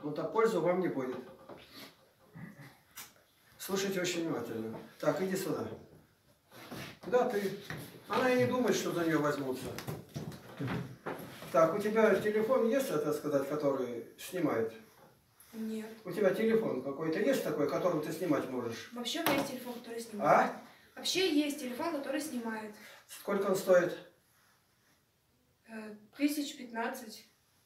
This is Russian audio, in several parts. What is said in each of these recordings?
но так пользы вам не будет. Слушайте очень внимательно. Так, иди сюда. Да, ты. Она и не думает, что за нее возьмутся. Так, у тебя телефон есть, так сказать, который снимает? Нет. У тебя телефон какой-то есть такой, которым ты снимать можешь? Вообще у меня есть телефон, который снимает. А? Вообще есть телефон, который снимает. Сколько он стоит? 1015.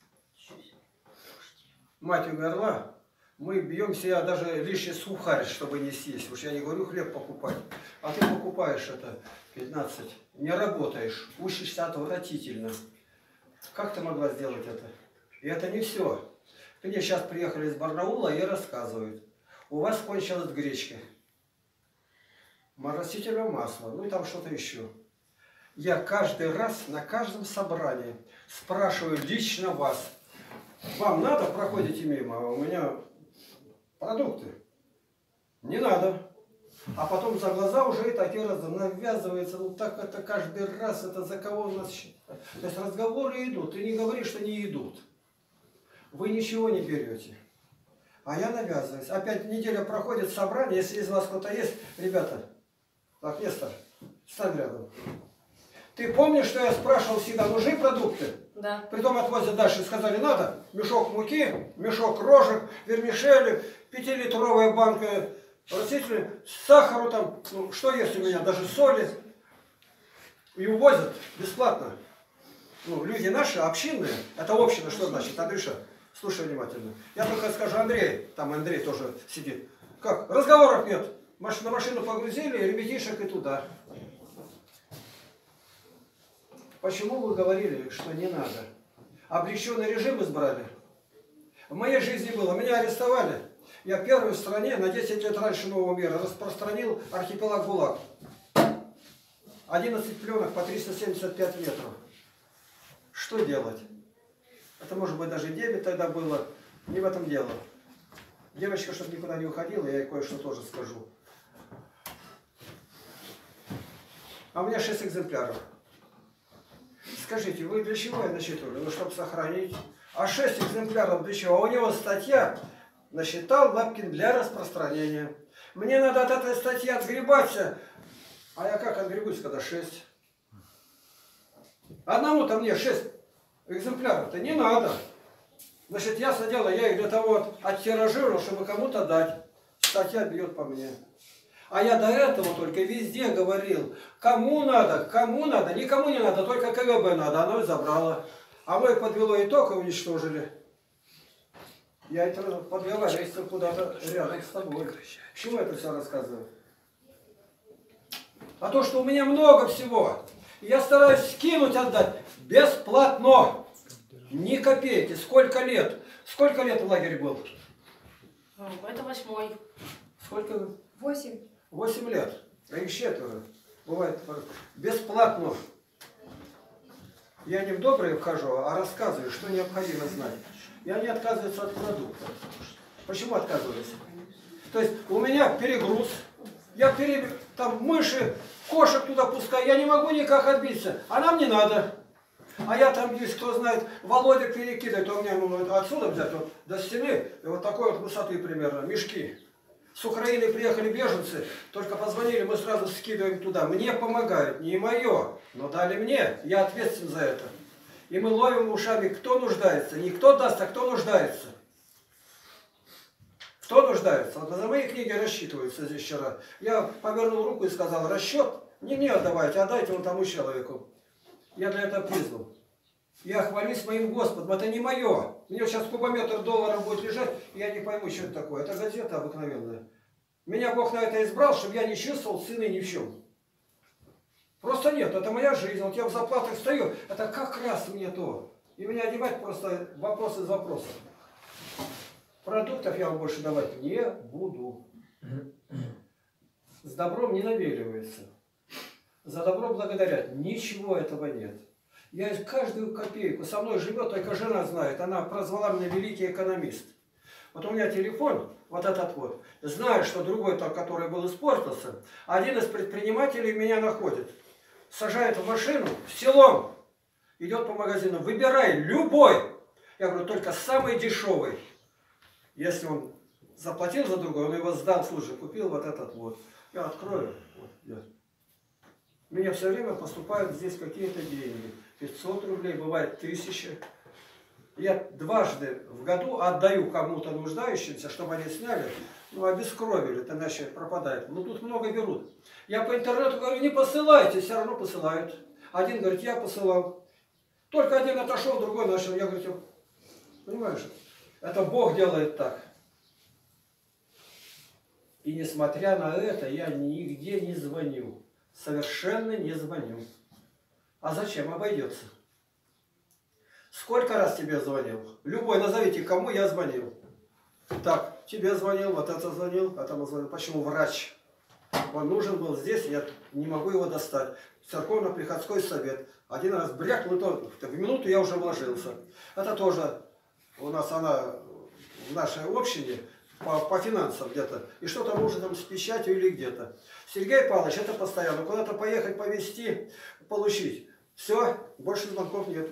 Мать умерла, мы бьемся, я даже лишний сухарь, чтобы не съесть. Уж я не говорю хлеб покупать. А ты покупаешь это 15. Не работаешь, учишься отвратительно. Как ты могла сделать это? И это не все. К мне сейчас приехали из Барнаула и рассказывают. У вас кончилась гречка. Растительное масло, ну и там что-то еще. Я каждый раз на каждом собрании спрашиваю лично вас. Вам надо, проходите мимо, а у меня продукты. Не надо. А потом за глаза уже и такие разы навязывается. Ну так это каждый раз, это за кого у нас считают. То есть разговоры идут. Ты не говори, что не идут. Вы ничего не берете. А я навязываюсь. Опять неделя проходит собрание. Если из вас кто-то есть, ребята, так, Нестор, стань рядом. Ты помнишь, что я спрашивал всегда, нужны продукты? Да. Притом отвозят дальше, сказали, надо мешок муки, мешок рожек, вермишели, 5-литровая банка растительной, сахару там, ну, что есть у меня, даже соли. И увозят бесплатно. Ну, люди наши, общинные, это община, что значит? Андрюша, слушай внимательно. Я только скажу, Андрей, там Андрей тоже сидит. Как? Разговоров нет. На машину погрузили, ребятишек и туда. Почему вы говорили, что не надо? Облегченный режим избрали. В моей жизни было. Меня арестовали. Я первый в стране на 10 лет раньше нового мира распространил архипелаг ГУЛАГ. 11 пленок по 375 метров. Что делать? Это может быть даже 9 тогда было. Не в этом дело. Девочка, чтобы никуда не уходила, я ей кое-что тоже скажу. А у меня 6 экземпляров. Скажите, вы для чего я насчитывали? Ну, чтобы сохранить. А 6 экземпляров для чего? А у него статья насчитал Лапкин для распространения. Мне надо от этой статьи отгребаться. А я как отгребусь, когда 6? Одному-то мне 6 экземпляров-то не надо. Значит, ясно дело, я их для того оттиражировал, чтобы кому-то дать. Статья бьет по мне. А я до этого только везде говорил, кому надо, никому не надо, только КГБ надо, оно и забрало. А мы подвело итог и уничтожили. Я это подвела рейсом куда-то рядом с тобой. Почему я это все рассказываю? А то, что у меня много всего, я стараюсь скинуть, отдать бесплатно. Ни копейки. Сколько лет? Сколько лет в лагере был? Это 8-й. Сколько? 8. 8 лет. А их 4. Бывает бесплатно. Я не в добрые вхожу, а рассказываю, что необходимо знать. И они отказываются от продукта. Почему отказываются? То есть у меня перегруз. Я там мыши, кошек туда пускаю. Я не могу никак отбиться. А нам не надо. А я там есть, кто знает, Володя перекидывает. У меня отсюда взять вот, до стены. И вот такой вот высоты примерно. Мешки. С Украины приехали беженцы, только позвонили, мы сразу скидываем туда. Мне помогают, не мое, но дали мне, я ответственен за это. И мы ловим ушами, кто нуждается. Не кто даст, а кто нуждается. Кто нуждается? Вот за мои книги рассчитываются здесь вчера. Я повернул руку и сказал, расчет не мне отдавайте, отдайте вон тому человеку. Я для этого призван. Я хвалюсь моим Господом, это не мое. У меня сейчас кубометр долларов будет лежать, и я не пойму, что это такое. Это газета обыкновенная. Меня Бог на это избрал, чтобы я не чувствовал сына ни в чем. Просто нет, это моя жизнь. Вот я в заплатах стою, это как раз мне то. И меня одевать просто вопрос из вопросов. Продуктов я вам больше давать не буду. С добром не навеливается. За добро благодарят. Ничего этого нет. Я каждую копейку, со мной живет, только жена знает, она прозвала меня великий экономист. Вот у меня телефон, вот этот вот, знаю, что другой, тот, который был, испортился, один из предпринимателей меня находит, сажает в машину, в село, идет по магазину, выбирай любой, я говорю, только самый дешевый, Если он заплатил за другой, он его сдал, слушай, купил вот этот вот. Я открою. Вот, я. Мне все время поступают здесь какие-то деньги. 500 рублей, бывает 1000. Я дважды в году отдаю кому-то нуждающимся, чтобы они сняли, ну, обескровили, это иначе пропадает. Ну, тут много берут. Я по интернету говорю, не посылайте, все равно посылают. Один говорит, я посылал. Только один отошел, другой начал. Я говорю, понимаешь, это Бог делает так. И несмотря на это, я нигде не звоню. Совершенно не звоню. А зачем? Обойдется. Сколько раз тебе звонил? Любой, назовите, кому я звонил. Так, тебе звонил, вот это звонил, а тому звонил. Почему? Врач. Он нужен был здесь, я не могу его достать. Церковно-приходской совет. Один раз брякнул, то в минуту я уже вложился. Это тоже у нас она в нашей общине по финансам где-то. И что-то нужно там с печатью или где-то. Сергей Павлович, это постоянно. Куда-то поехать, повезти, получить. Все, больше звонков нету.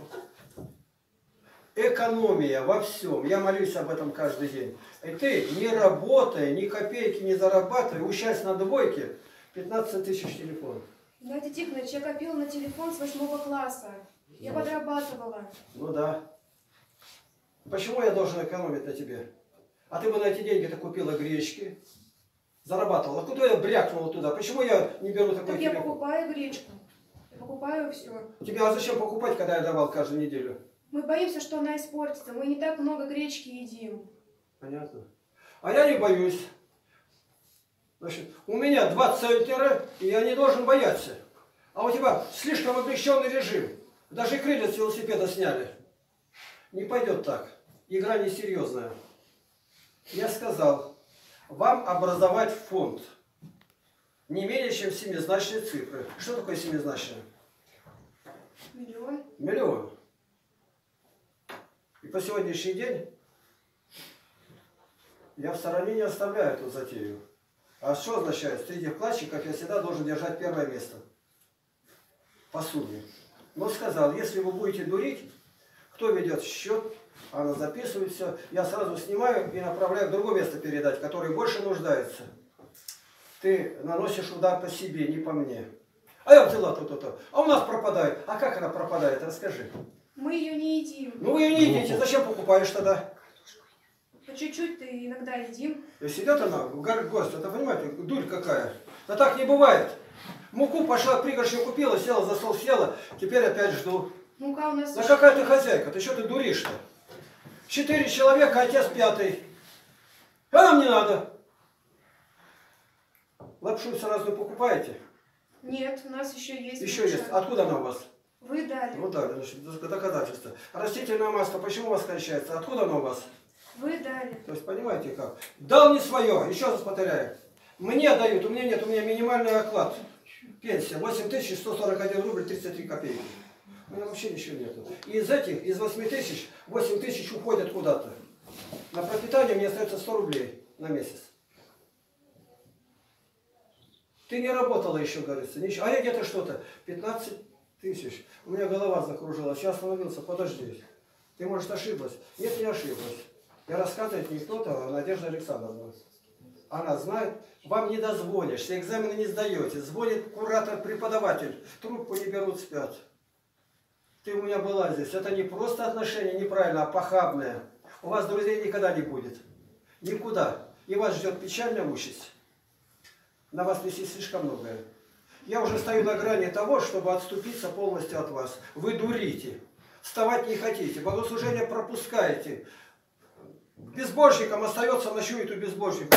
Экономия во всем. Я молюсь об этом каждый день. И ты, не работая, ни копейки не зарабатывая, учась на двойке, 15 тысяч телефонов. Геннадий Тихонович, я копила на телефон с 8 класса. Я подрабатывала. Ну да. Почему я должен экономить на тебе? А ты бы на эти деньги-то купила гречки, зарабатывала. А куда я брякнула туда? Почему я не беру такой Так телефон? я покупаю гречку. Я покупаю все. Тебе а зачем покупать, когда я давал каждую неделю? Мы боимся, что она испортится. Мы не так много гречки едим. Понятно. А я не боюсь. Значит, у меня 2 центнера, и я не должен бояться. А у тебя слишком облегченный режим. Даже крылья с велосипеда сняли. Не пойдет так. Игра несерьезная. Я сказал, вам образовать фонд не менее чем семизначные цифры. Что такое семизначные? Миллион. Миллион. И по сегодняшний день я в стороне не оставляю эту затею. А что означает? Среди вкладчиков я всегда должен держать первое место. По сумме. Но сказал, если вы будете дурить, кто ведет счет, она записывает все, я сразу снимаю и направляю в другое место передать, которое больше нуждается. Ты наносишь удар по себе, не по мне. А я взяла то-то-то. А у нас пропадает. А как она пропадает? Расскажи. Мы ее не едим. Ну вы ее не едите, зачем покупаешь тогда? По чуть-чуть-то иногда едим. И сидят она, гость, это понимаете, дурь какая. Да так не бывает. Муку пошла, пригоршню купила, села за стол, съела, теперь опять жду. Мука у нас... Да какая ты хозяйка, ты что ты дуришь-то? 4 человека, отец 5. А нам не надо. Лапшу сразу покупаете? Нет, у нас еще есть. Еще лапша. есть. Откуда она у вас? Вы дали. Вот так, значит, доказательства. Растительное масло, почему у вас кончается? Откуда оно у вас? Вы дали. То есть, понимаете как? Дал не свое, еще раз повторяю. Мне дают, у меня нет, у меня минимальный оклад. Пенсия 8141 рубль 33 копейки. У меня вообще ничего нету. И из этих, из 8000, 8000 уходят куда-то. На пропитание мне остается 100 рублей на месяц. Ты не работала еще, говорится. Ничего. А я где-то что-то. 15 тысяч. У меня голова закружилась. Я остановился. Подожди. Ты, может, ошиблась? Нет, не ошиблась. Я рассказывать не кто-то, а Надежда Александровна. Она знает. Вам не дозвонишься. Экзамены не сдаете. Звонит куратор-преподаватель. Трубку не берут, спят. Ты у меня была здесь. Это не просто отношение неправильно, а похабное. У вас друзей никогда не будет. Никуда. И вас ждет печальная участь. На вас висит слишком многое. Я уже стою на грани того, чтобы отступиться полностью от вас. Вы дурите. Вставать не хотите. Богослужение пропускаете. Безбожником остается, ночует у безбожника.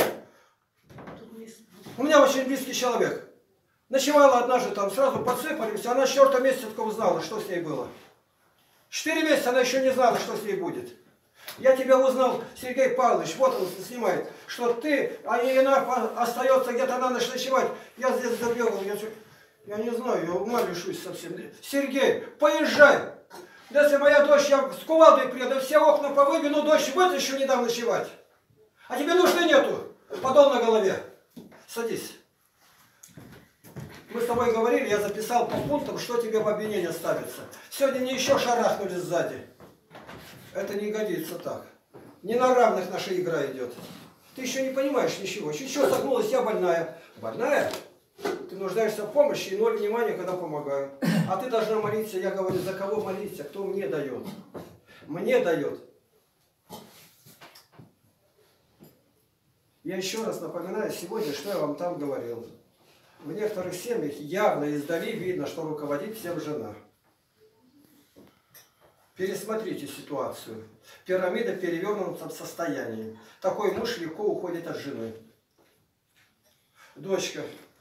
У меня очень близкий человек. Ночевала однажды, там сразу подсыпались, она с черта месяца только узнала, что с ней было. 4 месяца она еще не знала, что с ней будет. Я тебя узнал, Сергей Павлович, вот он снимает, что ты, а она остается где-то на ночь ночевать. Я здесь забегал, я не знаю, я ума лишусь совсем. Сергей, поезжай! Если моя дочь, я с кувалдой приеду, все окна повыбью, дочь вытащу, не дам ночевать. А тебе нужды нету, подол на голове. Садись. Мы с тобой говорили, я записал по пунктам, что тебе в обвинение ставится. Сегодня мне еще шарахнули сзади. Это не годится так. Не на равных наша игра идет. Ты еще не понимаешь ничего. Чуть-чуть согнулась, я больная. Больная? Ты нуждаешься в помощи и ноль внимания, когда помогаю. А ты должна молиться. Я говорю, за кого молиться? Кто мне дает? Мне дает. Я еще раз напоминаю сегодня, что я вам там говорил. В некоторых семьях явно издали видно, что руководит всем жена. Пересмотрите ситуацию. Пирамида в перевернутом состоянии. Такой муж легко уходит от жены. Дочка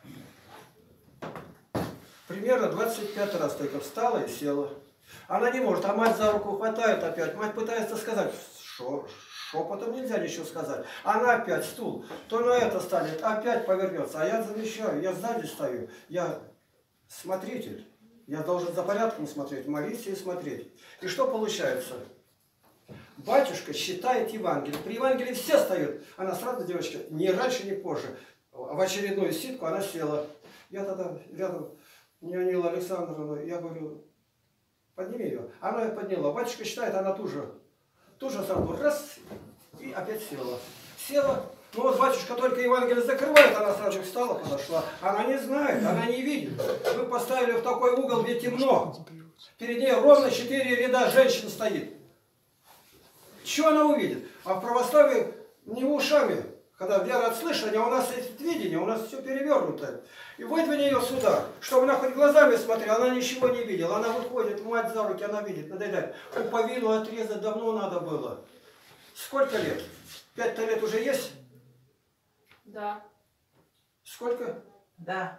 примерно 25 раз только встала и села. Она не может, а мать за руку хватает опять. Мать пытается сказать, что шепотом нельзя ничего сказать. Она опять стул, то на это станет, опять повернется. А я замечаю, я сзади стою, я смотритель. Я должен за порядком смотреть, молиться и смотреть. И что получается? Батюшка считает Евангелие. При Евангелии все встают. Она сразу, девочка, ни раньше, ни позже. В очередную ситку она села. Я тогда рядом, Нила Александровна, я говорю, подними ее. Она ее подняла. Батюшка считает, она тоже сразу раз и опять села. Села. Ну вот батюшка только Евангелие закрывает, она сразу встала, подошла. Она не знает, она не видит. Вы поставили в такой угол, где темно. Перед ней ровно 4 ряда женщин стоит. Что она увидит? А в православии не ушами. Когда вера от слышания, у нас есть видение, у нас все перевернуто. И выдвини ее сюда, чтобы она хоть глазами смотрела, она ничего не видела. Она выходит, мать за руки, она видит, надоедает. Пуповину отрезать давно надо было. Сколько лет? 5 лет уже есть? Да. Сколько? Да.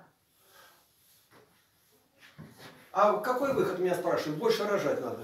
А какой выход, меня спрашивают? Больше рожать надо.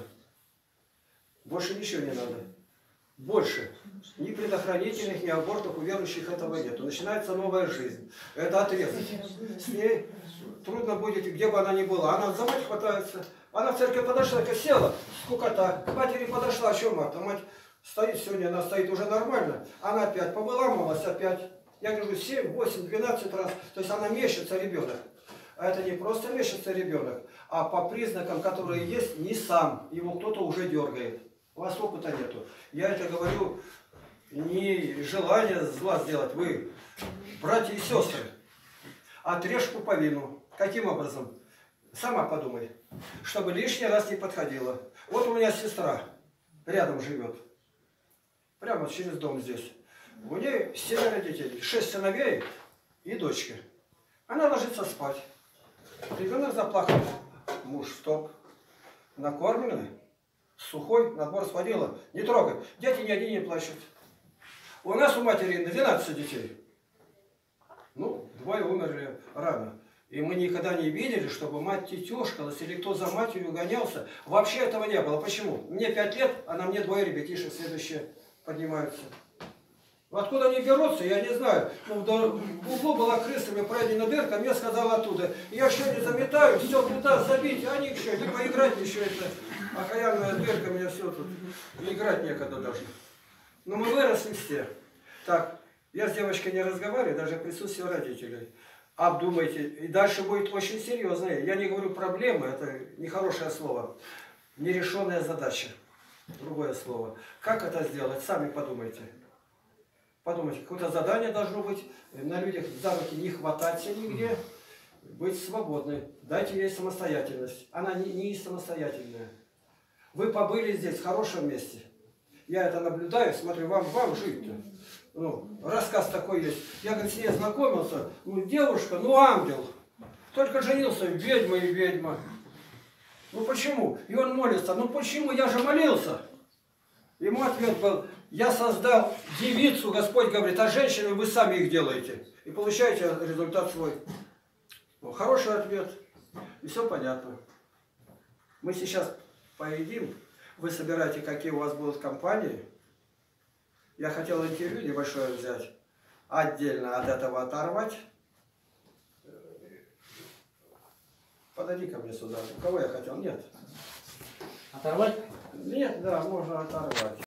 Больше ничего не надо. Больше. Ни предохранительных, ни абортов у верующих этого нет. Начинается новая жизнь. Это отрезать. С ней трудно будет, где бы она ни была. Она за мать хватается. Она в церковь подошла, так села, скукота. К матери подошла, о чем мать? А мать стоит сегодня, она стоит уже нормально. Она опять повыламывалась, опять. Я говорю, 7, 8, 12 раз. То есть она мечется, ребенок. А это не просто мечется ребенок, а по признакам, которые есть, не сам. Его кто-то уже дергает. У вас опыта нету. Я это говорю не желание зла сделать. Вы, братья и сестры, отрежь пуповину. Каким образом? Сама подумай. Чтобы лишний раз не подходила. Вот у меня сестра рядом живет. Прямо через дом здесь. У нее 7 детей. 6 сыновей и дочка. Она ложится спать. Ребенок заплакал. Муж, стоп. Накормленный. Сухой, на двор сводила. Не трогай. Дети ни один не плачут. У нас у матери 12 детей. Ну, 2 умерли рано. И мы никогда не видели, чтобы мать тетюшкалась или кто за матерью гонялся. Вообще этого не было. Почему? Мне 5 лет, а на мне 2 ребятишек следующие поднимаются. Откуда они берутся, я не знаю. Ну, в углу была крысами пройдена дырка, мне сказала оттуда. Я что не заметаю, все туда забить, а они еще, не поиграть еще это. Окаянная дырка, мне все тут. И играть некогда даже. Но мы выросли все. Так, я с девочкой не разговариваю, даже в присутствии родителей. Обдумайте. И дальше будет очень серьезное. Я не говорю проблемы, это нехорошее слово. Нерешенная задача. Другое слово. Как это сделать? Сами подумайте. Подумайте, какое-то задание должно быть, на людях за руки не хвататься нигде, быть свободной. Дайте ей самостоятельность. Она не самостоятельная. Вы побыли здесь, в хорошем месте. Я это наблюдаю, смотрю, вам жить-то. Ну, рассказ такой есть. Я, говорит, с ней знакомился, ну, девушка, ну, ангел. Только женился, ведьма и ведьма. Ну, почему? И он молится, ну, почему? Я же молился. Ему ответ был, я создал девицу, Господь говорит, а женщины вы сами их делаете. И получаете результат свой. Ну, хороший ответ. И все понятно. Мы сейчас поедим. Вы собираете, какие у вас будут компании. Я хотел интервью небольшое взять. Отдельно от этого оторвать. Подойди ко мне сюда. У кого я хотел? Нет. Оторвать? Нет, да, можно оторвать.